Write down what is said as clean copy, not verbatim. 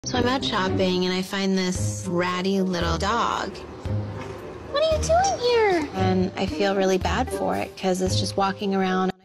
So I'm out shopping and I find this ratty little dog. What are you doing here? And I feel really bad for it because it's just walking around